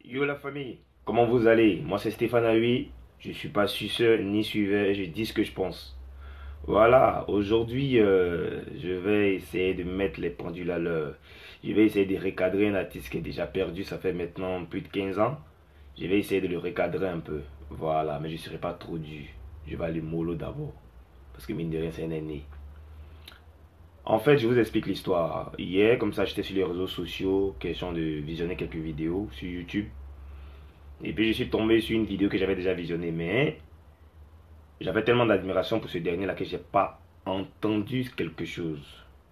Yo la famille, comment vous allez? Moi c'est Stéphane Aoui, je suis pas suceur ni suiveur, je dis ce que je pense. Voilà, aujourd'hui je vais essayer de mettre les pendules à l'heure. Je vais essayer de recadrer un artiste qui est déjà perdu, ça fait maintenant plus de 15 ans. Je vais essayer de le recadrer un peu. Voilà, mais je ne serai pas trop dur. Je vais aller mollo d'abord. Parce que mine de rien c'est un aîné. En fait, je vous explique l'histoire. Hier, comme ça, j'étais sur les réseaux sociaux, question de visionner quelques vidéos sur YouTube. Et puis je suis tombé sur une vidéo que j'avais déjà visionnée, mais j'avais tellement d'admiration pour ce dernier-là que j'ai pas entendu quelque chose.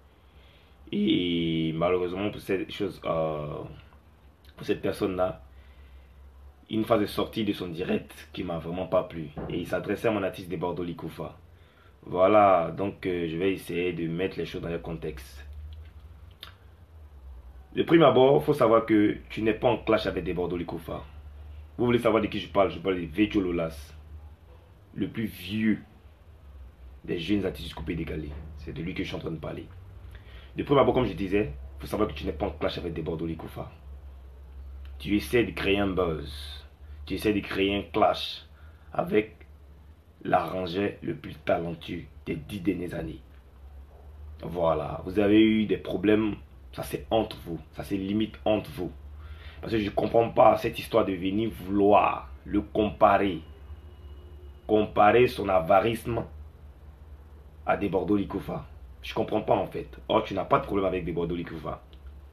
Et malheureusement pour cette chose, pour cette personne-là, une phase de sortie de son direct qui m'a vraiment pas plu. Et il s'adressait à mon artiste de Bordeaux Likoufa. Voilà, donc je vais essayer de mettre les choses dans le contexte. De prime abord, il faut savoir que tu n'es pas en clash avec des Bordeaux Likoufa. Vous voulez savoir de qui je parle? Je parle de Vejjo Lolas, le plus vieux des jeunes artistes coupés décalés. C'est de lui que je suis en train de parler. De prime abord, comme je disais, il faut savoir que tu n'es pas en clash avec des Bordeaux Likoufa. Tu essaies de créer un buzz. Tu essaies de créer un clash avec l'arrangeur le plus talentueux des 10 dernières années. Voilà, vous avez eu des problèmes, ça c'est entre vous, ça c'est limite entre vous. Parce que je ne comprends pas cette histoire de venir vouloir le comparer. Comparer son avarisme à des Bordeaux Likoufa. Je comprends pas en fait. Or, tu n'as pas de problème avec des Bordeaux Likoufa.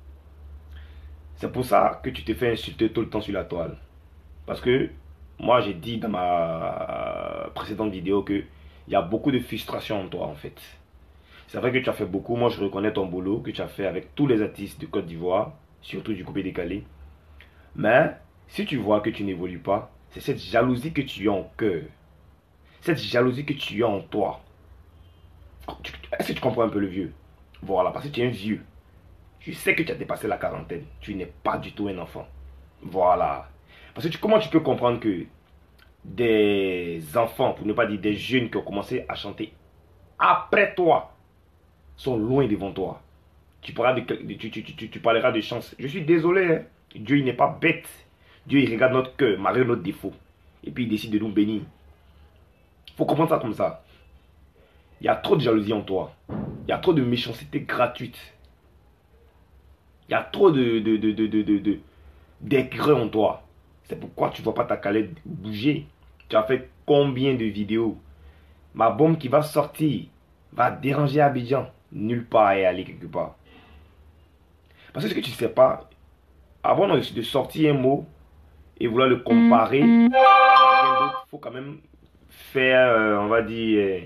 C'est pour ça que tu te fais insulter tout le temps sur la toile. Parce que moi, j'ai dit dans ma précédente vidéo que il y a beaucoup de frustration en toi en fait. C'est vrai que tu as fait beaucoup. Moi, je reconnais ton boulot que tu as fait avec tous les artistes de Côte d'Ivoire, surtout du coupé décalé. Mais si tu vois que tu n'évolues pas, c'est cette jalousie que tu as en cœur. Cette jalousie que tu as en toi. Est-ce que tu comprends un peu le vieux? Voilà, parce que tu es un vieux. Je sais que tu as dépassé la quarantaine. Tu n'es pas du tout un enfant. Voilà. Parce que comment tu peux comprendre que des enfants, pour ne pas dire des jeunes qui ont commencé à chanter après toi, sont loin devant toi? Tu parleras de chance. Je suis désolé. Hein. Dieu, il n'est pas bête. Dieu, il regarde notre cœur, malgré notre défaut. Et puis, il décide de nous bénir. Il faut comprendre ça comme ça. Il y a trop de jalousie en toi. Il y a trop de méchanceté gratuite. Il y a trop d'aigreur en toi. C'est pourquoi tu ne vois pas ta calette bouger. Tu as fait combien de vidéos? Ma bombe qui va sortir va déranger Abidjan. Nulle part et aller quelque part. Parce que ce que tu ne sais pas, avant de sortir un mot et vouloir le comparer, il faut quand même faire, on va dire,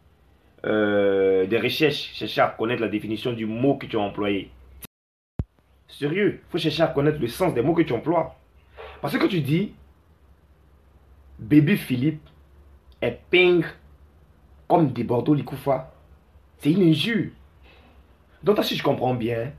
des recherches, chercher à connaître la définition du mot que tu as employé. Sérieux, il faut chercher à connaître le sens des mots que tu emploies. Parce que tu dis, bébé Philippe est pingre comme des Bordeaux Likoufa. C'est une injure. Donc si je comprends bien,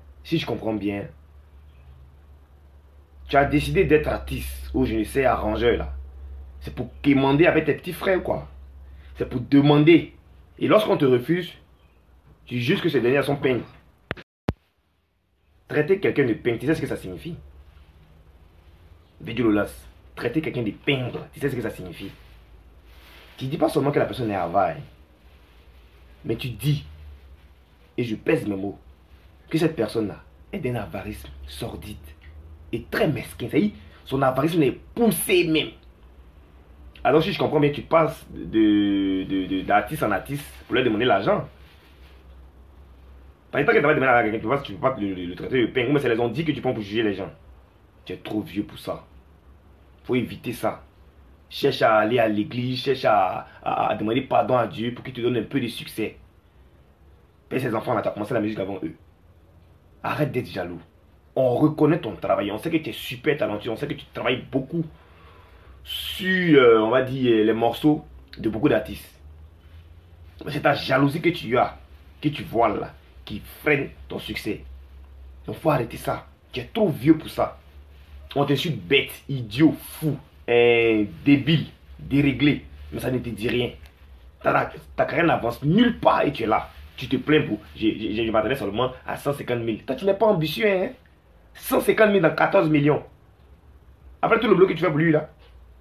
tu as décidé d'être artiste ou je ne sais, arrangeur là. C'est pour quémander avec tes petits frères quoi. C'est pour demander. Et lorsqu'on te refuse, tu juges que ces derniers sont peignes. Traiter quelqu'un de peigne, tu sais ce que ça signifie? Vejjo Lolas, traiter quelqu'un de pingre, tu sais ce que ça signifie? Tu ne dis pas seulement que la personne est avare, mais tu dis, et je pèse mes mots, que cette personne-là est d'un avarisme sordide et très mesquin. C'est-à-dire, son avarisme est poussé même. Alors si je comprends bien, tu passes d'artiste en artiste pour leur demander l'argent. Par exemple, que tu vas demander à quelqu'un, tu ne peux pas le traiter de pain. Mais c'est les ont dit que tu prends pour juger les gens. Tu es trop vieux pour ça. Il faut éviter ça. Cherche à aller à l'église, cherche à demander pardon à Dieu pour qu'il te donne un peu de succès. Et ces enfants-là, tu as commencé la musique avant eux. Arrête d'être jaloux. On reconnaît ton travail. On sait que tu es super talentueux. On sait que tu travailles beaucoup sur, on va dire, les morceaux de beaucoup d'artistes. Mais c'est ta jalousie que tu as, que tu vois là, qui freine ton succès. Donc, il faut arrêter ça. Tu es trop vieux pour ça. On t'insulte bête, idiot, fou, débile, déréglé. Mais ça ne te dit rien. Ta carrière n'avance nulle part et tu es là. Tu te plains pour. Je m'adresse seulement à 150 000. Toi, tu n'es pas ambitieux, hein? 150 000 dans 14 millions. Après tout le boulot que tu fais pour lui là.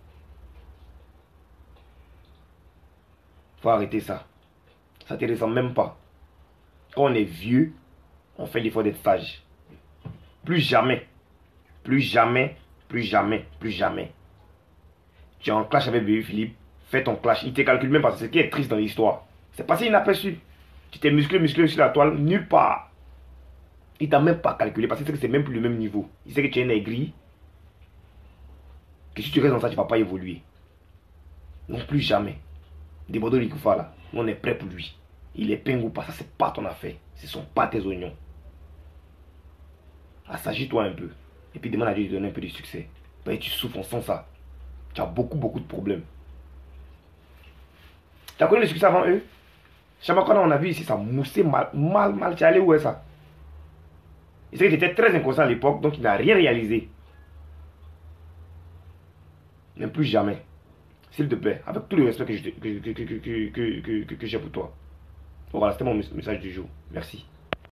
Faut arrêter ça. Ça te ressemble même pas. Quand on est vieux, on fait l'effort d'être sage. Plus jamais. Plus jamais. Plus jamais. Plus jamais. Tu es en clash avec bébé Philippe. Fais ton clash. Il te calcule même pas. C'est ce qui est triste dans l'histoire. C'est passé inaperçu. Tu t'es musclé sur la toile. Nulle part. Il t'a même pas calculé. Parce que c'est même plus le même niveau. Il sait que tu es aigri. Que si tu restes dans ça, tu ne vas pas évoluer. Non, plus jamais. Debodo Likoufa là. On est prêt pour lui. Il est ping ou pas. Ça, c'est pas ton affaire. Ce sont pas tes oignons. Assagis-toi un peu. Et puis demande à Dieu de donner un peu de succès. Et tu souffres sans ça. Tu as beaucoup de problèmes. Tu as connu le succès avant eux? Chaque fois qu'on a vu ici, ça moussait mal. Tu es allé où est ça? Il sait qu'il était très inconscient à l'époque, donc il n'a rien réalisé. Même plus jamais. S'il te plaît, avec tout le respect que j'ai pour toi. Voilà, c'était mon message du jour. Merci.